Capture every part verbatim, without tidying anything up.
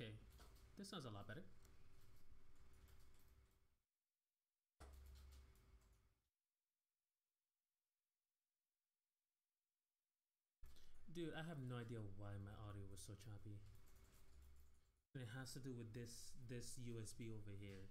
Okay, this sounds a lot better. Dude, I have no idea why my audio was so choppy. And it has to do with this this U S B over here.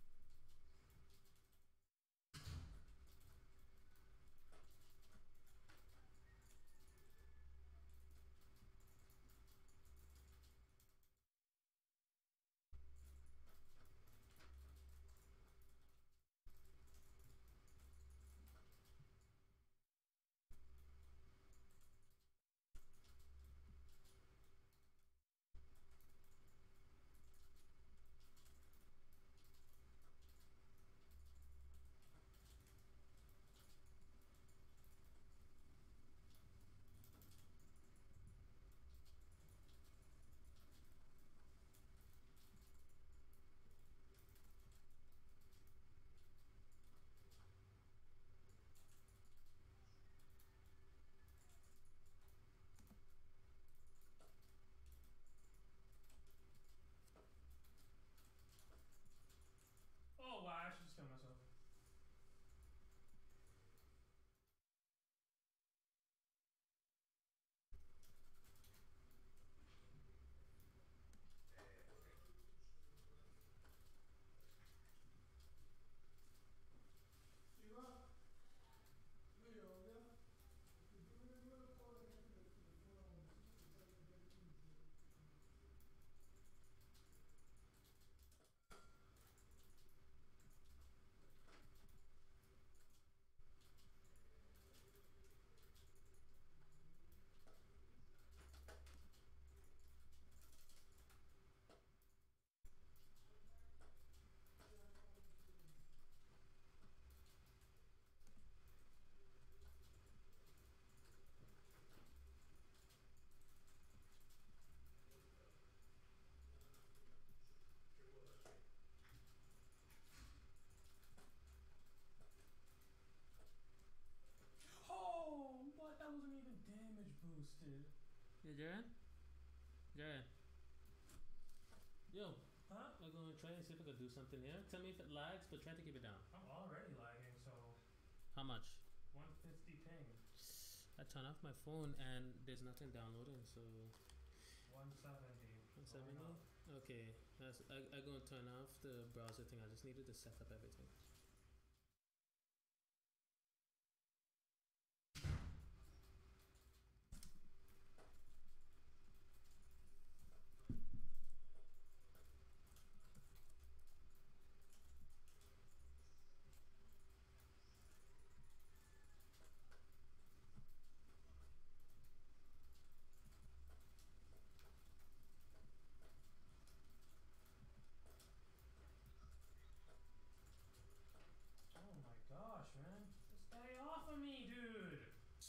Oh wow, I should just kill myself. Oh, what? That wasn't even damage boosted. Yeah, Jaren? Jaren. Yo, Huh? I'm gonna try and see if I can do something here. Tell me if it lags, but try to keep it down. I'm already lagging, so How much? one fifty ping. I turn off my phone and there's nothing downloading, so one seventy. one seventy? Okay, that's I I gonna turn off the browser thing. I just needed to set up everything. Oh my gosh, man. Just stay off of me, dude.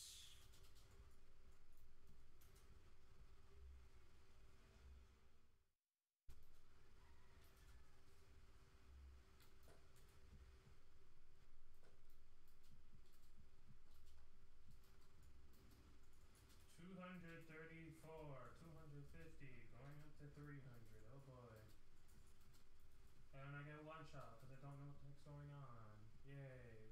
two hundred thirty-four, two hundred fifty, going up to three hundred. Oh boy. And I get one shot because I don't know what the heck's going on. Yay.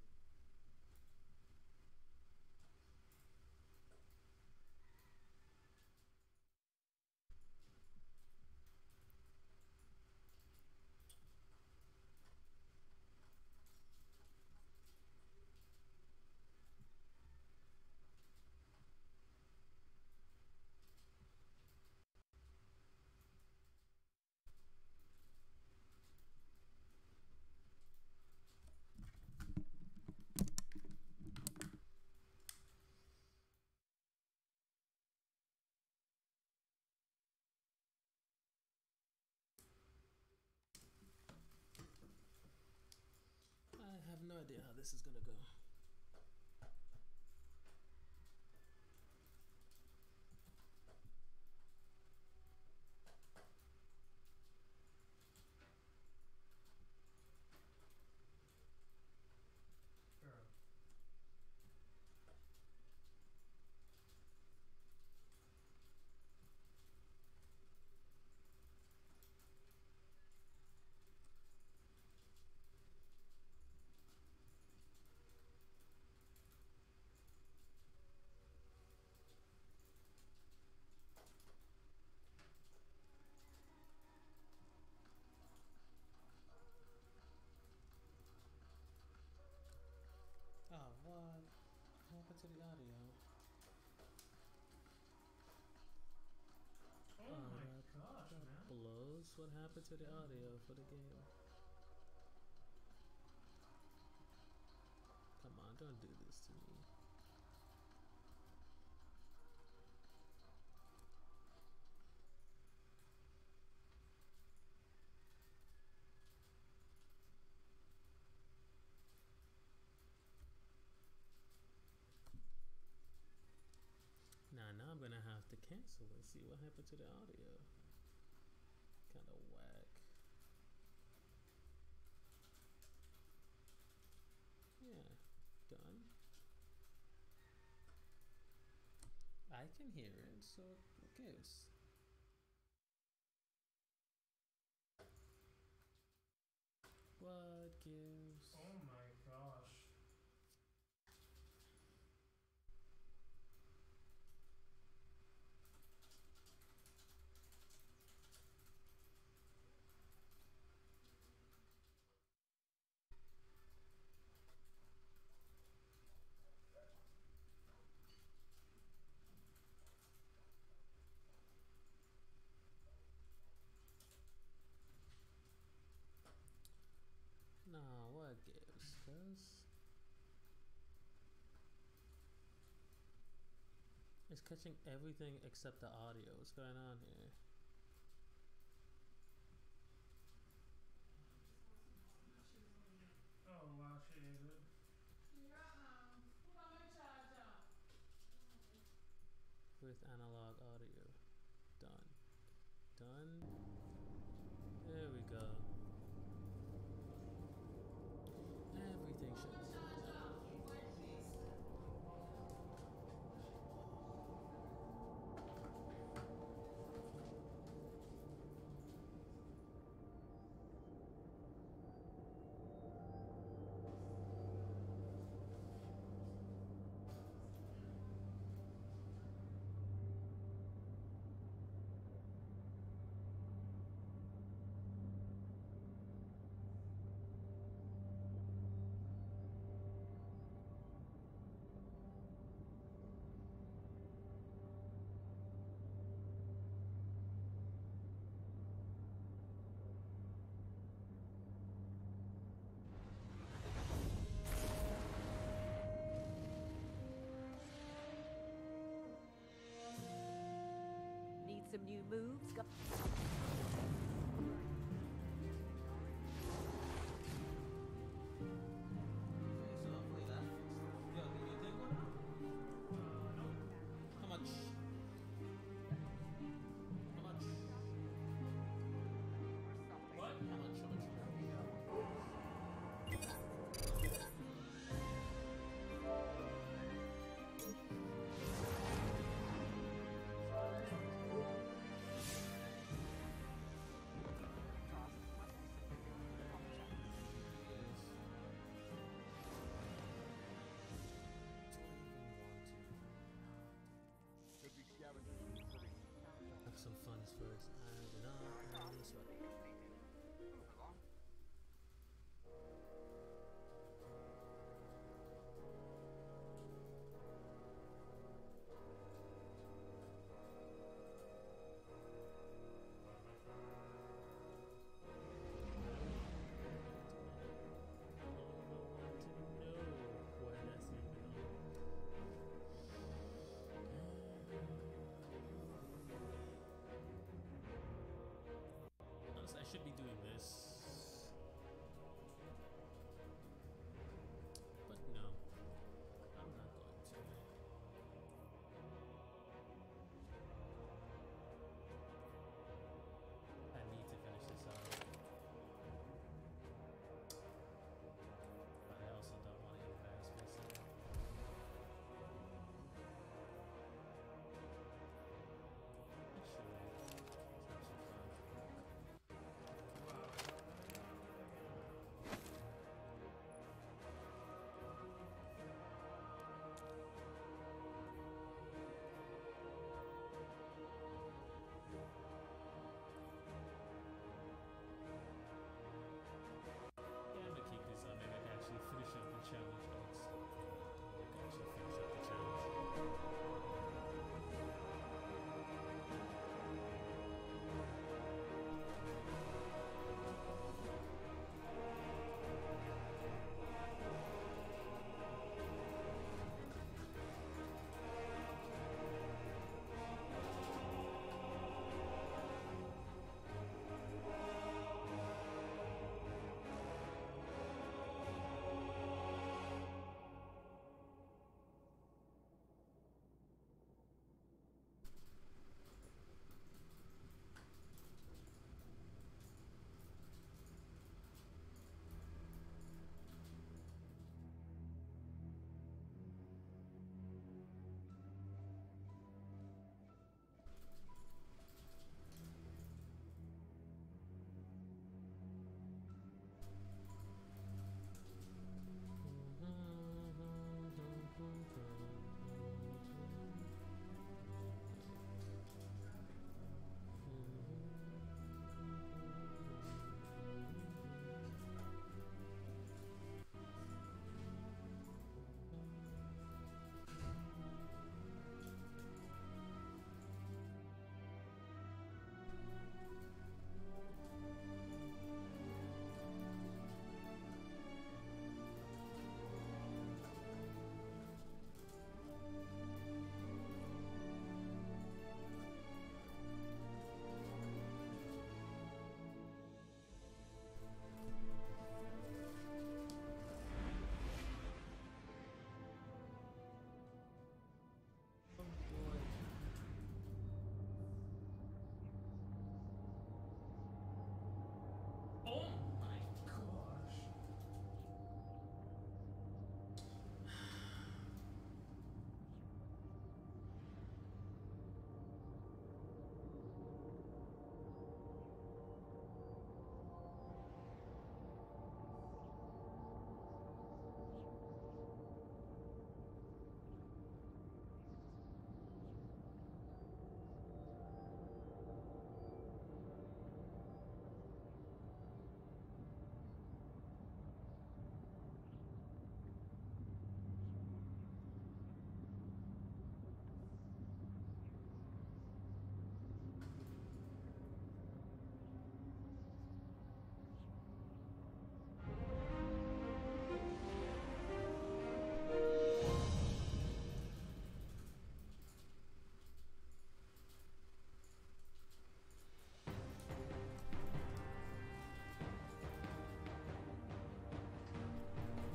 I have no idea how this is gonna go. Sure. happened to the audio? Oh my gosh, man. Blows. What happened to the audio for the game? Come on, don't do this to me. Now, now I'm gonna have to cancel and see what happened to the audio. Kind of whack. Yeah, done. I can hear it, so what gives? What gives? Oh my gosh. Nah, what gives? Cause it's catching everything except the audio. What's going on here? Oh wow, she ate it. With analog audio. Done. Done. There we go. Everything should be done. Need some new moves? Go- How much? How much? What? How much? How much?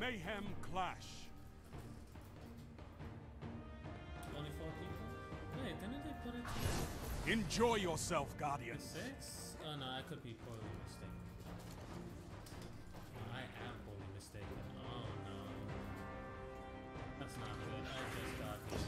mayhem clash. Only four people? Wait, didn't they put it to Enjoy yourself, Guardian. six? Oh no, I could be poorly mistaken. No, I am poorly mistaken. Oh no. That's not good. I just got here.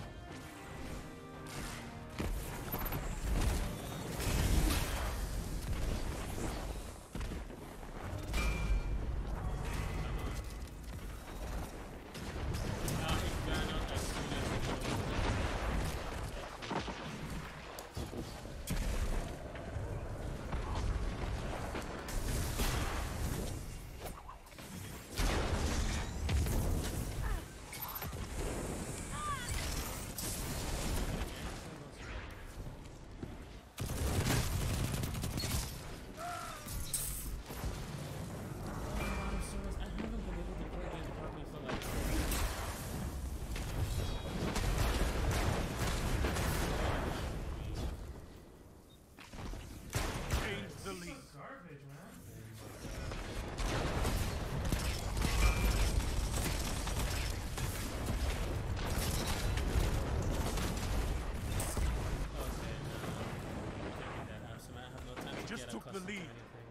Just took the lead.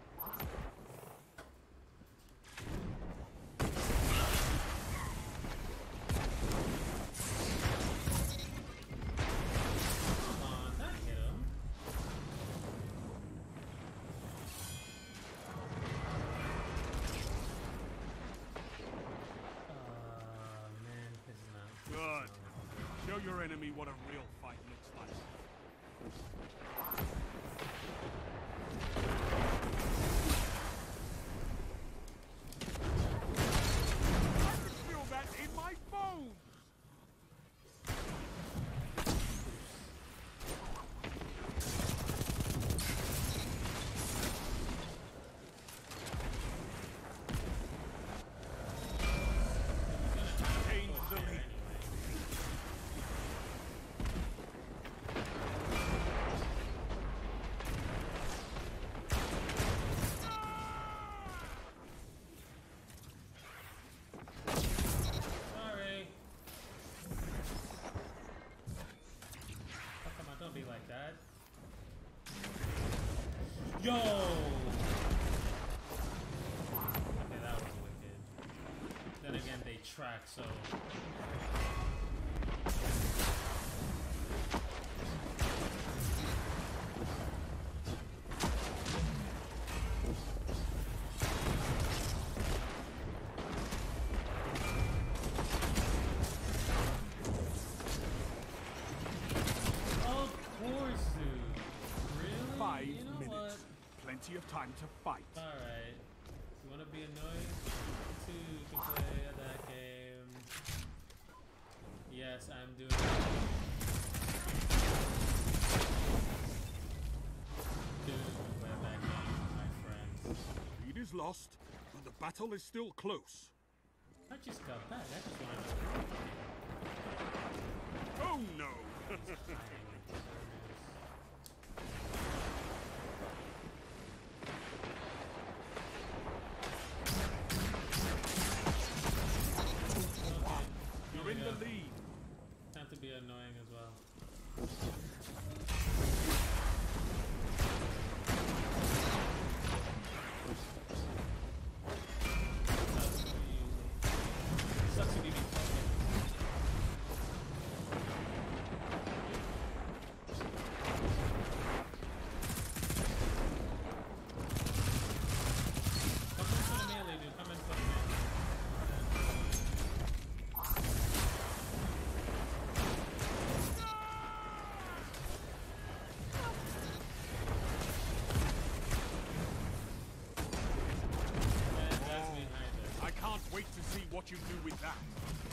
Good. Show your enemy what a real fight looks like. I can feel that in my bones! Yo! Okay, that was wicked. Then again, they track, so... Plenty of time to fight. Alright. You wanna be annoying? Two, you can play that game. Yes, I'm doing it. Dude, play that game, my friends. Lead is lost, but the battle is still close. I just got back. I just wanted to... Oh no! In the lead. Time to be annoying as well. Sucks to be Come in for the melee, dude. Come in for the melee. Wait to see what you do with that.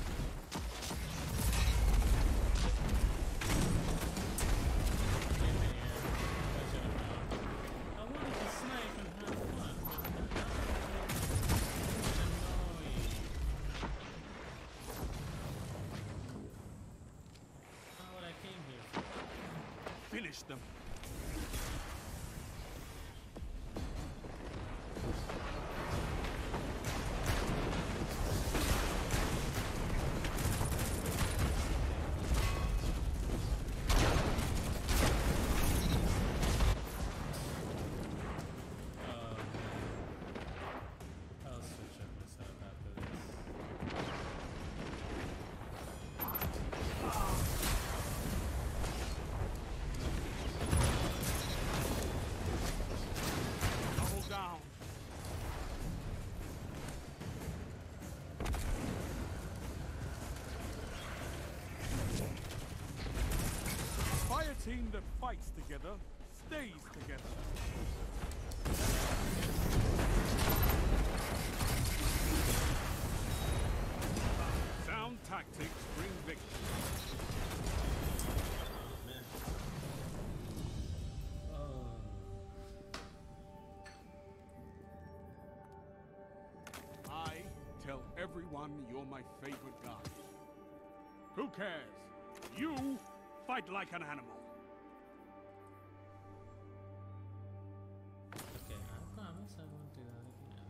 I wanted to snipe and have fun. Not what I came here for. Finish them. that fights together stays together. Sound tactics bring victory. Man. Oh. I tell everyone you're my favorite guy. Who cares? You fight like an animal. Okay, I promise I won't do that again.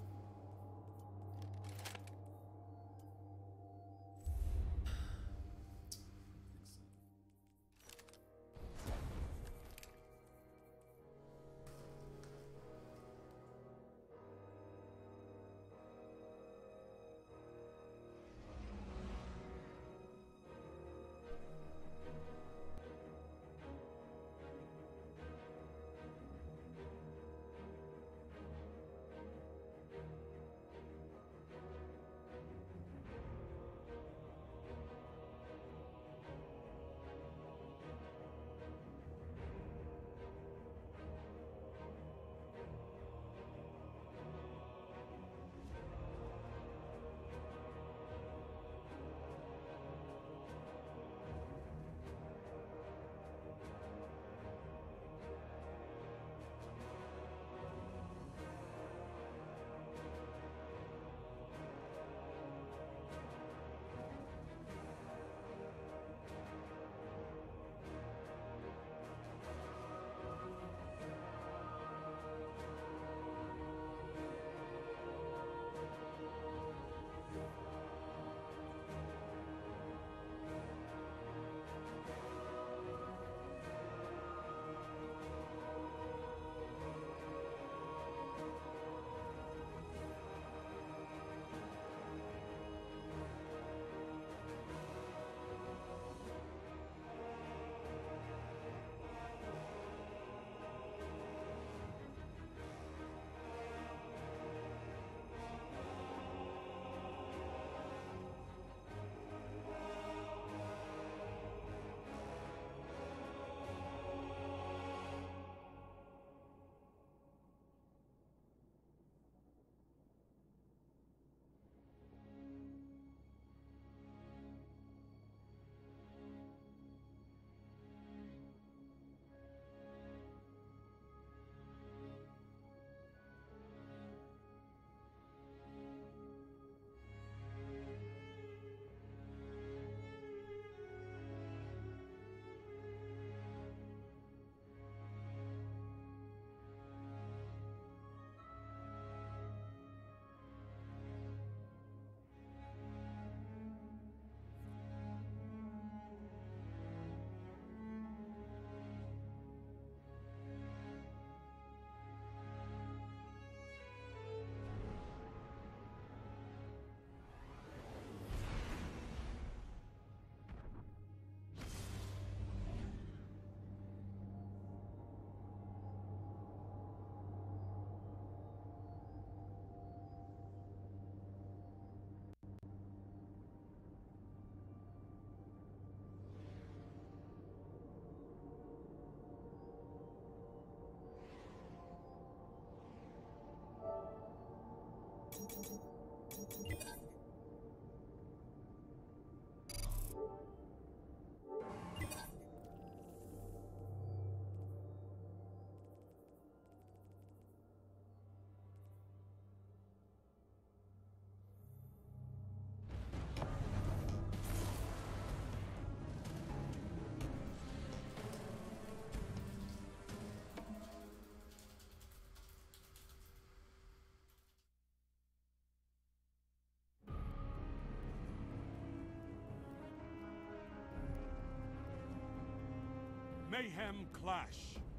Mayhem clash.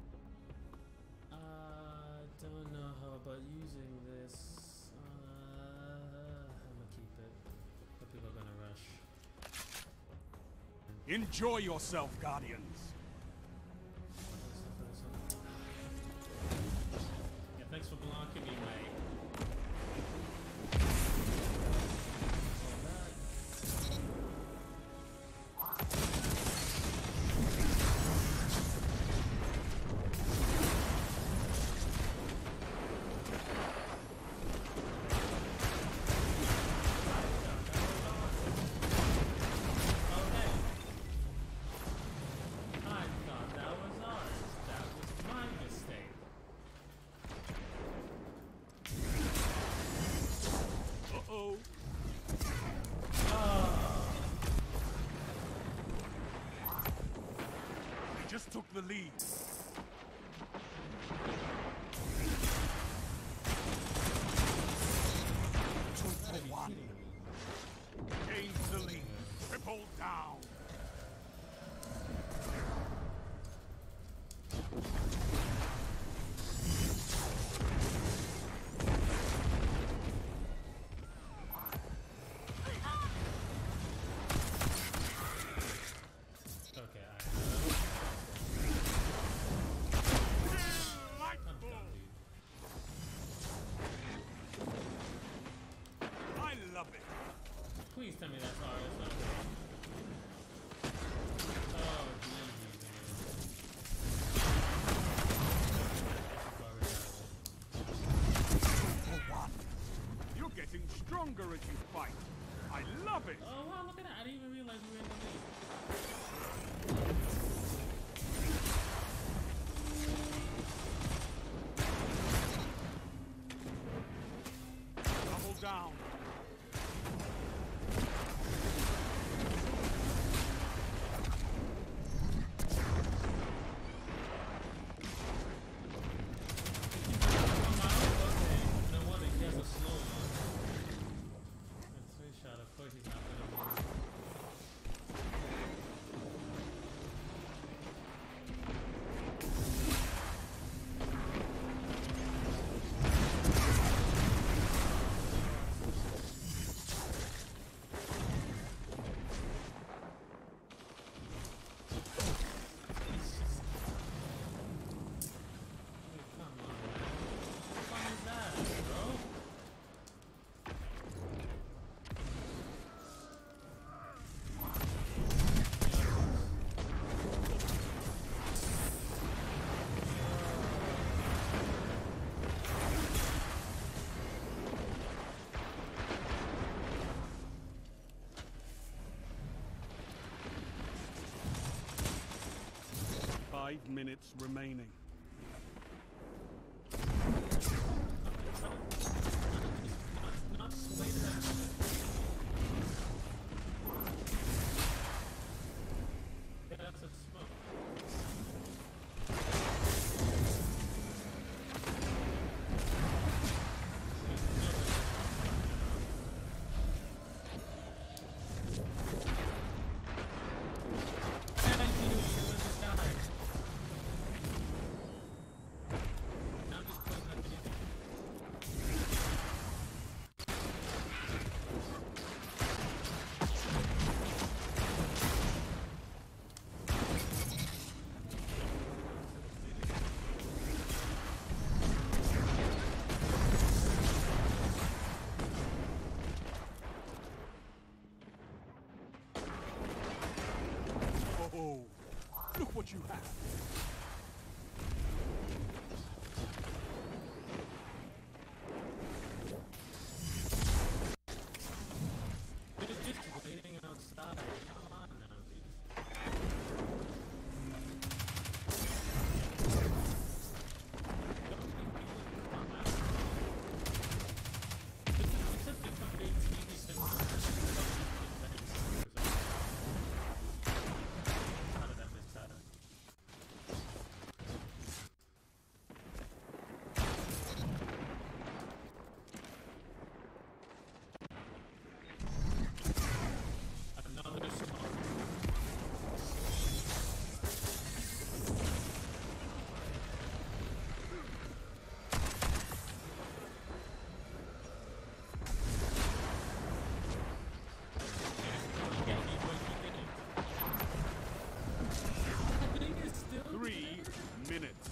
I don't know how about using this. Uh, I'm gonna keep it. But people are gonna rush. Enjoy yourself, Guardians. Yeah, thanks for blocking me, mate. the lead. Triple one. Gains the lead. Triple down. Please tell me that's all it's not. Oh, Jesus. You're getting stronger as you fight. I love it. Oh, wow, look at that. I didn't even realize we were in the lead. Double down. Five minutes remaining. Oh, look what you have. Just waiting outside. Come on now, dude. Three minutes.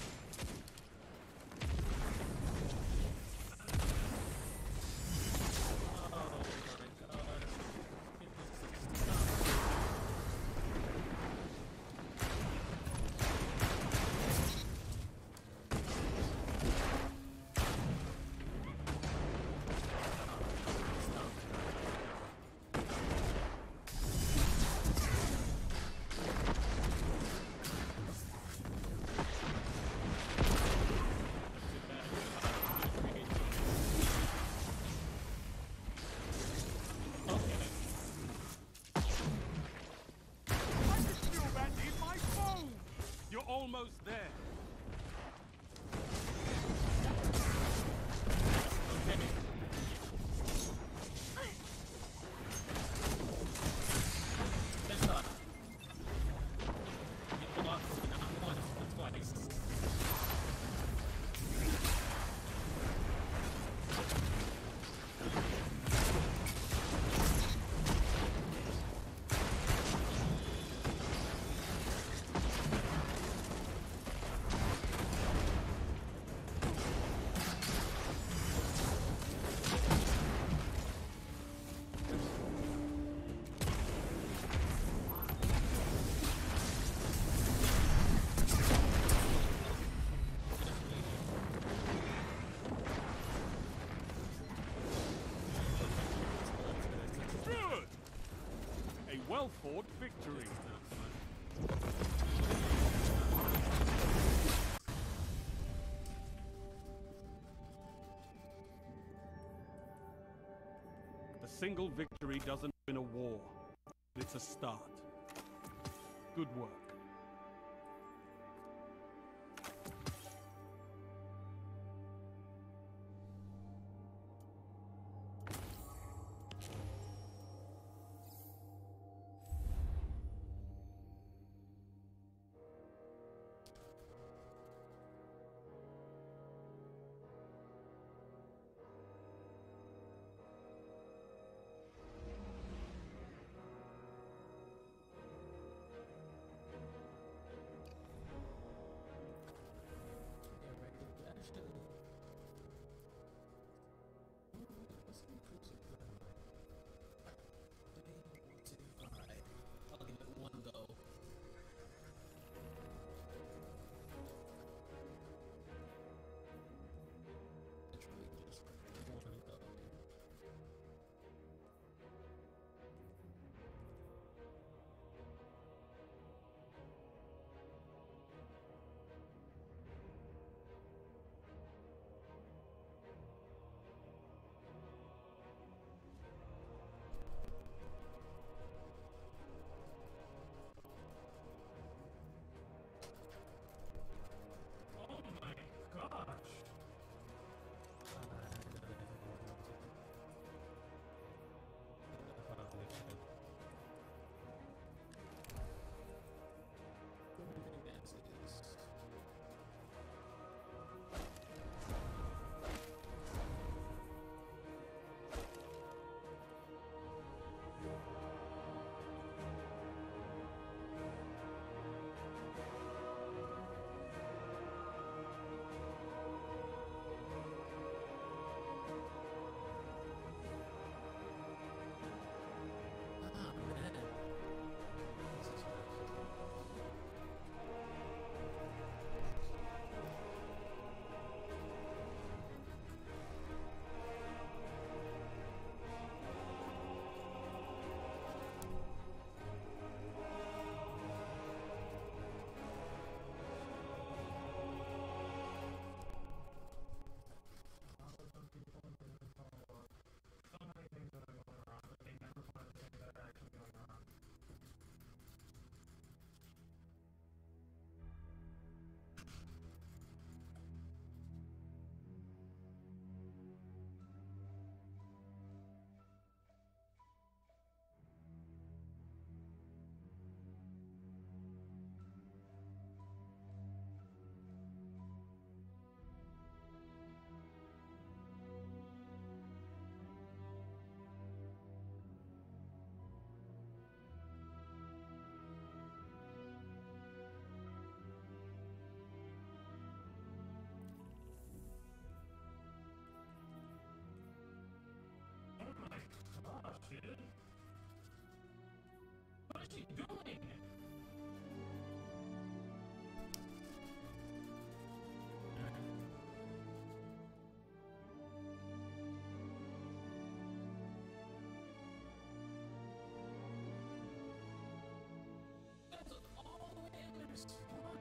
well-fought victory. This is not fun. A single victory doesn't win a war. It's a start. Good work. I'll give it one go. Literally just one go. Oh my gosh! So many things that are going wrong, but they never find the things that are actually going wrong. Oh my gosh, dude! What is she doing? That's all the way in there. Spawn.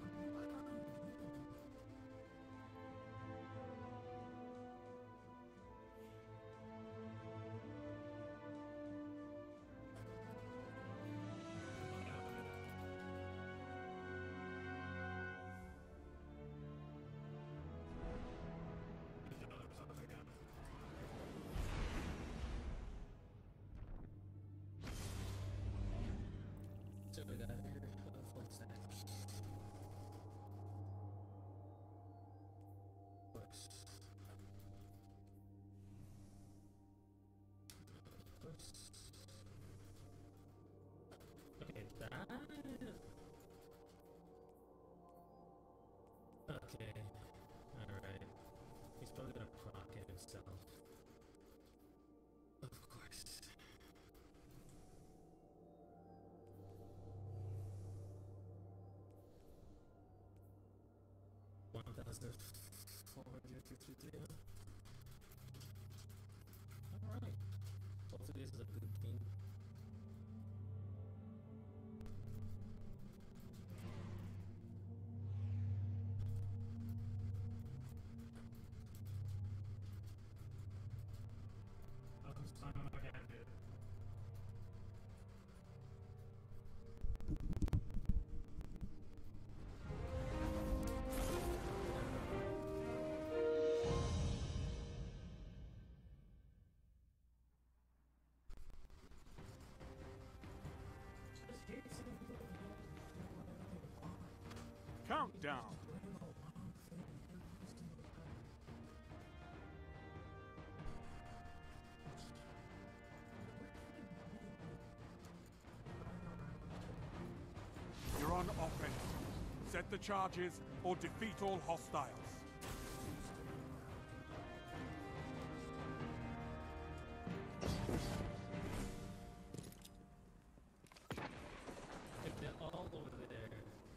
So we got here a full stack. Of course. Of course. Okay, that. Okay. Alright. He's probably gonna proc it himself. Of course. One thousand four hundred fifty-three. Alright. Hopefully this is a good game. son of a gadget. Countdown. You're on offense. Set the charges or defeat all hostiles. If they're all over there.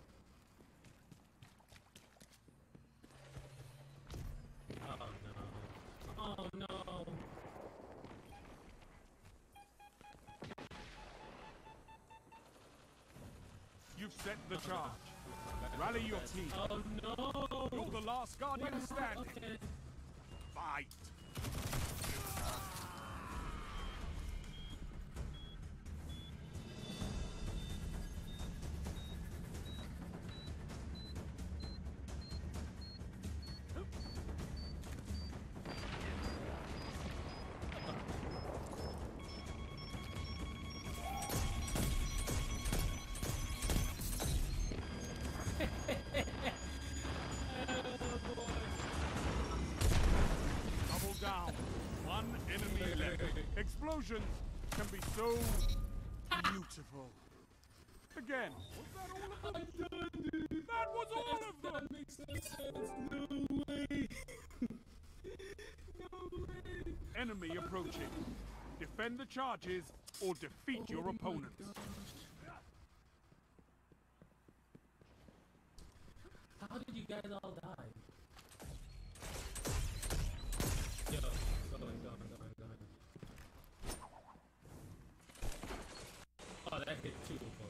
Oh no. Oh no. You've set the charge. Rally your team. Oh no. You're the last guardian standing. Okay. Fight. Double down. One enemy left. Explosions can be so beautiful. Again, was that all of them? That was all of them! That makes no sense. No way. No way. Enemy approaching. Defend the charges or defeat your opponents. How did you guys all die? Yo, going, going, going, going. Oh, that hit two of them.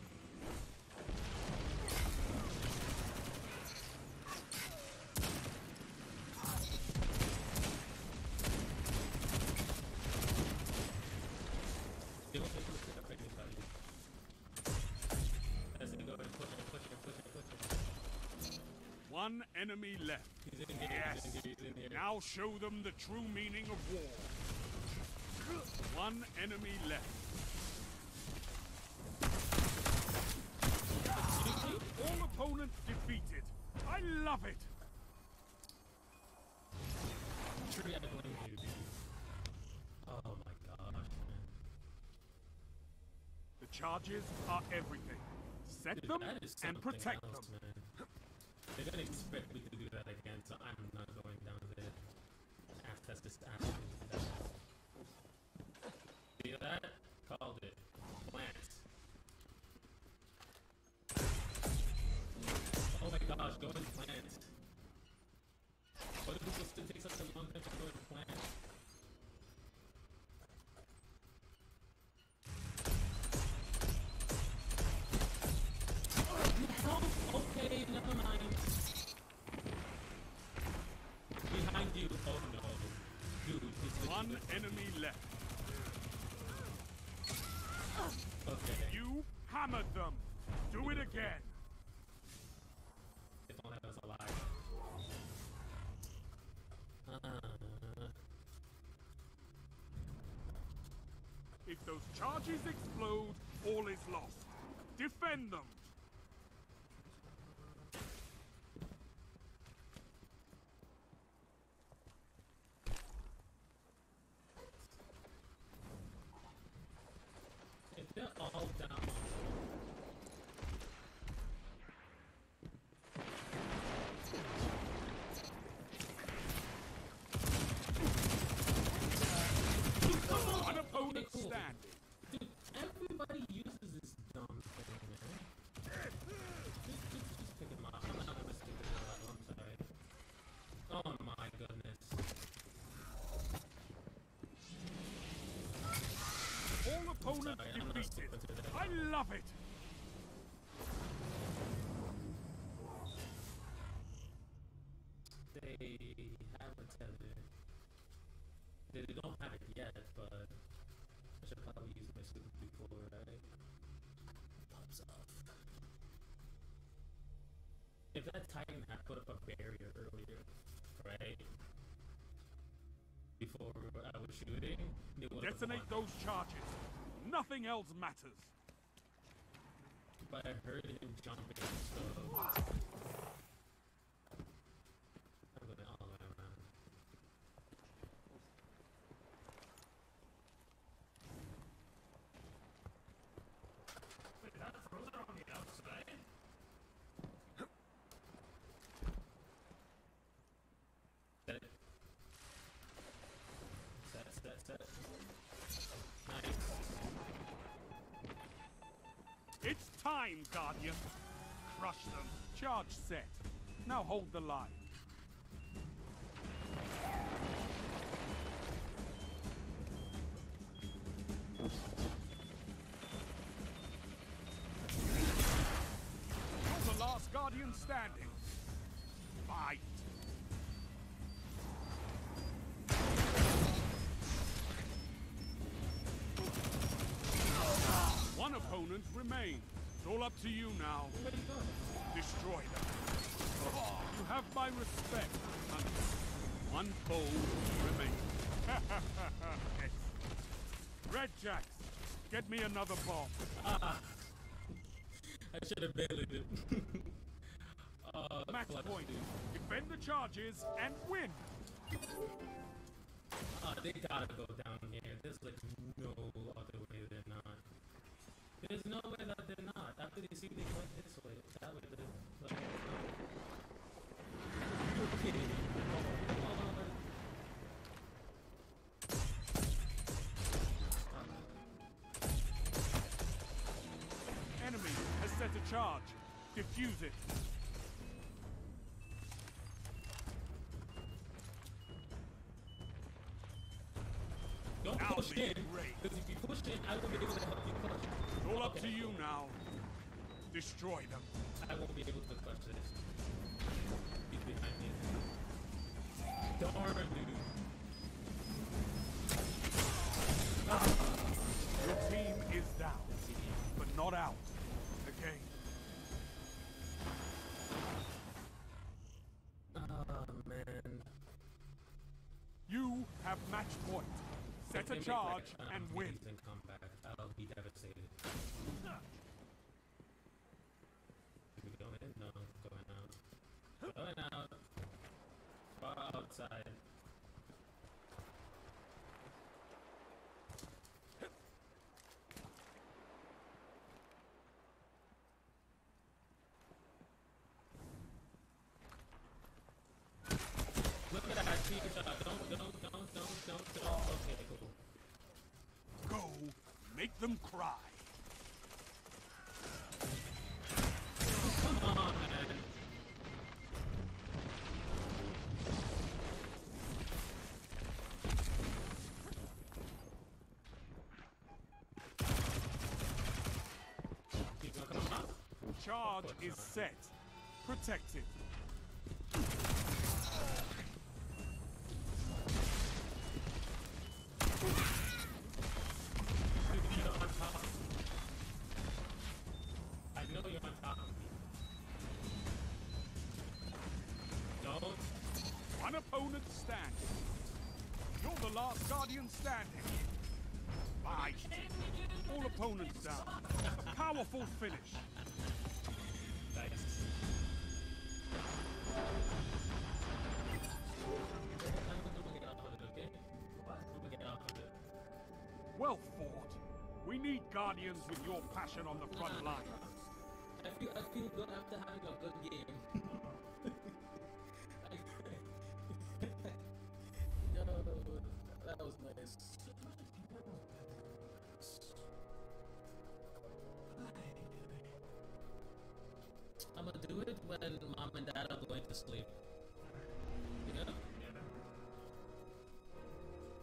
Yo, push it, push it, push it, push it. As they go and push it, push it, push it, push it. One enemy left. He's in here, Yes. he's in here, he's in here. Now show them the true meaning of war. One enemy left. All opponents defeated. I love it. Tree, I blame you, dude. Oh my gosh, man. The charges are everything. Set Dude, them that is and something protect else, them. man. They didn't expect me to do that again, so I'm not going down there. That's just absolutely that. See that? Called it. Plants. Oh my gosh, go in plants. Why do people still take such a long time to go in plants? Oh, okay, never mind. Behind you. Oh no. Dude, he's One literally- enemy left. Okay. You hammered them. Do it again. They don't have us alive. Uh, If those charges explode, all is lost. Defend them. if they're all down. One opponent Okay, cool. standing. Dude, everybody uses this dumb thing, man. Just, just, just pick him up. I'm not gonna stick it out. I'm sorry. Oh my goodness. All opponents sorry, I'm not defeated. stupid to that. I love it. They have a tether. They, they don't have it yet, but I should probably use my super before, right? Pops off. If that Titan had put up a barrier earlier, right? Before I was shooting, they would have Detonate those charges. Nothing else matters. But I heard him jumping, so I'm going all the way around. Wait, that throws it on the outside? Set it. Set, set, set. Nice. It's time, Guardian. Crush them. Charge set. Now hold the line. You're the last Guardian standing. Fight. One opponent remains. It's all up to you now. Destroy them. You have my respect, Hunter. One foe remains. Red Jacks, get me another bomb. Ah, I should have bailed it. uh, Match point. Defend the charges and win. Uh, they gotta go down here. There's like no other way they're not. There's no way that they're not. After they see they went this way, that way they're like, no. You're kidding me. Oh, Enemy has set a charge. Defuse it. don't Now push be in. great. Because if you push in, I will be able to help you clutch. It's all up Okay. to you now. Destroy them. I won't be able to clutch this. He's behind me. Darn, dude. Your team is down, but not out. Again. Oh, man. You have match point. Set If they a make, charge like, an and win. amazing comeback, I'll be devastated. Are we going in? No, going out. Going out. Far outside. Look at that cheap shot. Don't, don't, don't, don't, don't, don't. Okay, cool. Go, make them cry. Come on, man. You gonna come up? Charge Of course is not. set. Protected. Dude, you're on top. I know you're on top of me. Don't. One opponent standing. You're the last Guardian standing. Bye. All opponents down. A powerful finish. Nice. I'm gonna get off of it, okay? What? I'm gonna get off of it. Well fought. We need Guardians with your passion on the front line. I feel, I feel good after having a good game. Yo, that was nice. I'm gonna do it when mom and dad are going to sleep.